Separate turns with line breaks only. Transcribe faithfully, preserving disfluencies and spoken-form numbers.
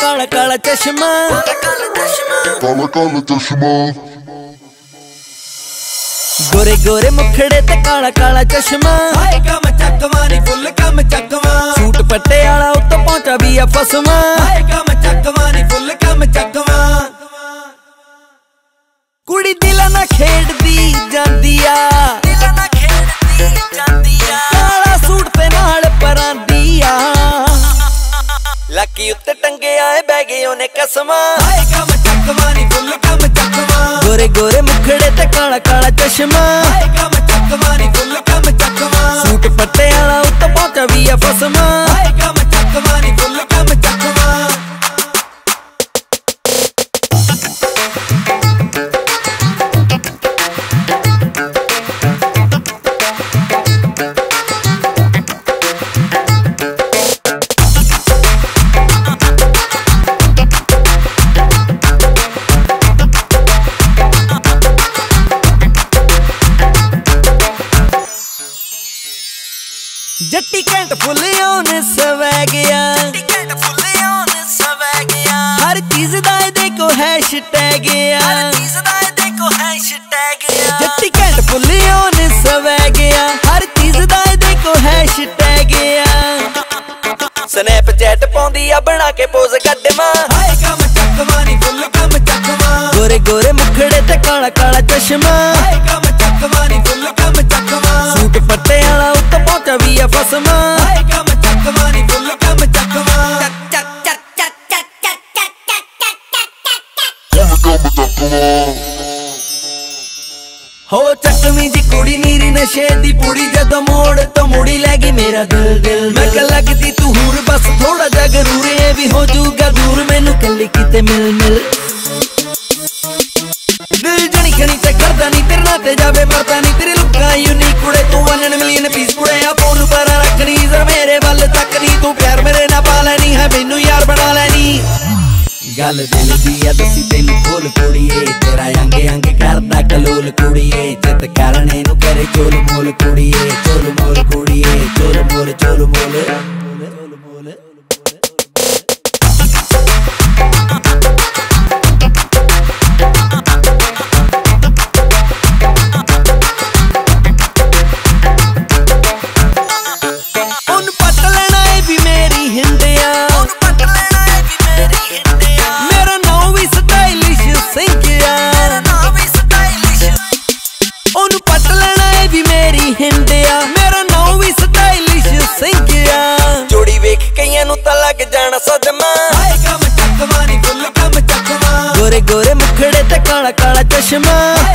काला काला चश्मा
काला काला चश्मा
गोरे गोरे मुखड़े ते काला काला चश्मा
हाय कम चकवा नी फुल कम चकवा
सूट पट्टे आला उत्ते पहुंचा भी आ फसवा
हाय कम चकवा नी फुल कम चकवा
कुड़ी दिला ना खेड़दी जांदी आ दिला ना खेड़दी जांदी आ काला सूट ते नाल परांदी आ लकी उत्ते टंगे आए बह गए ओने कसमा
हाय कम चकवा नी फुल कम चकवा
गोरे गोरे मुखड़े ते काला काला चश्मा
हाय कम चकवा नी फुल कम चकवा
सूट पट्टे आला उत्ते पहुंचा भी आ फसमा
हाय कम चकवा नी फुल कम चकवा
जट्टी कैंट फुल ऑन स्वैग गया हर चीज दा देखो हैशटैग जट्टी कैंट फुल ऑन स्वैग गया हर चीज दा देखो हैशटैग स्नैपचैट पाउंदी आ बना के पोज कड्डवा
हाय कम चकवा नी फुल कम चकवा
गोरे गोरे मुखड़े ते काला काला चश्मा
हाय कम चकवा नी फुल कम चकवा
सूट पट्टे आला उत्ते पहुंचा भी आ फसमा
हाय कम चकवा नी फुल कम चकवा
चक चक चक चक चक चक चक
काला काला चश्मा
हो चकवी जी कुड़ी नीरी नशे दी पूड़ी जदों मोड़ तो मुड़ी लैगी मेरा दिल दिल मैं कह लगदी तू हूर बस थोड़ा जा गरूर ये भी हो जूगा दूर मैनू कल्ली किते मिल मिल दिल जनी खनी ते करदा नी तेरे नाल ते जावे मरदा नी तेरी लुक्का यूनिक कुड़े तू वन मिलियन पीस कुड़े आ फोन पर रखनी जर मेरे वल तक नी तू प्यार मेरे ना पा लेनी है मैनू यार बना लेनी गल दिल दी आ दसी तेनू खोल कुड़िए तेरा अंगे अंगे करदा कलोल कुड़िए जित करने नू करे चोल मोल कुड़िए चोल मोल कुड़िए चोल मोल चोल मोल उन पट लेना है भी मेरी हिंदिया मेरा नाम भी स्टाइलिश सिंगिया उन पट लेना है भी मेरी हिंदिया मेरा नाम भी स्टाइलिश सिंगिया जोड़ी वेख कईयां नू तां लग जाना सदमा
हाय कम चकवा नी फुल कम चकवा
गोरे गोरे मुखड़े ते काला काला चश्मा